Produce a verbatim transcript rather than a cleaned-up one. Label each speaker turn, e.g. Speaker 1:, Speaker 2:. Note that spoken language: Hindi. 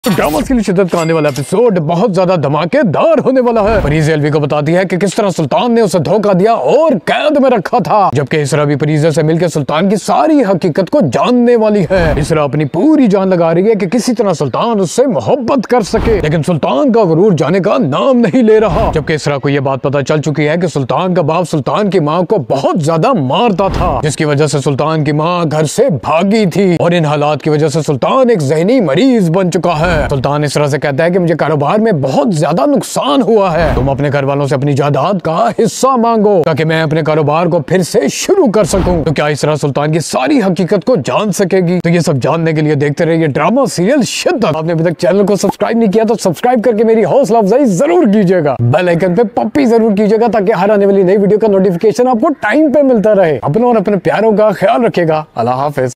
Speaker 1: ड्रामा की शिद्दत का आने वाला एपिसोड बहुत ज्यादा धमाकेदार होने वाला है। परीज़ा एल्वी को बताती है कि किस तरह सुल्तान ने उसे धोखा दिया और कैद में रखा था, जबकि इसरा भी परीज़ा से मिलकर सुल्तान की सारी हकीकत को जानने वाली है। इसरा अपनी पूरी जान लगा रही है कि किसी तरह सुल्तान उससे मोहब्बत कर सके, लेकिन सुल्तान का गुरूर जाने का नाम नहीं ले रहा। जबकि इसरा को यह बात पता चल चुकी है कि सुल्तान का बाप सुल्तान की माँ को बहुत ज्यादा मारता था, जिसकी वजह से सुल्तान की माँ घर से भागी थी और इन हालात की वजह से सुल्तान एक जहनी मरीज बन चुका है। सुल्तान इस तरह से कहता है कि मुझे कारोबार में बहुत ज्यादा नुकसान हुआ है, तुम अपने घर वालों से अपनी जायदाद का हिस्सा मांगो ताकि मैं अपने कारोबार को फिर से शुरू कर सकूं। तो क्या इस तरह सुल्तान की सारी हकीकत को जान सकेगी? तो ये सब जानने के लिए देखते रहिए ड्रामा सीरियल शिद्दत। आपने अभी तक चैनल को सब्सक्राइब नहीं किया तो सब्सक्राइब करके मेरी हौसला अफजाई जरूर कीजिएगा, बेल आइकन पे पप्पी जरूर कीजिएगा ताकि हर आने वाली नई वीडियो का नोटिफिकेशन आपको टाइम पे मिलता रहे। अपनों और अपने प्यारों का ख्याल रखिएगा। अल्लाह हाफिज।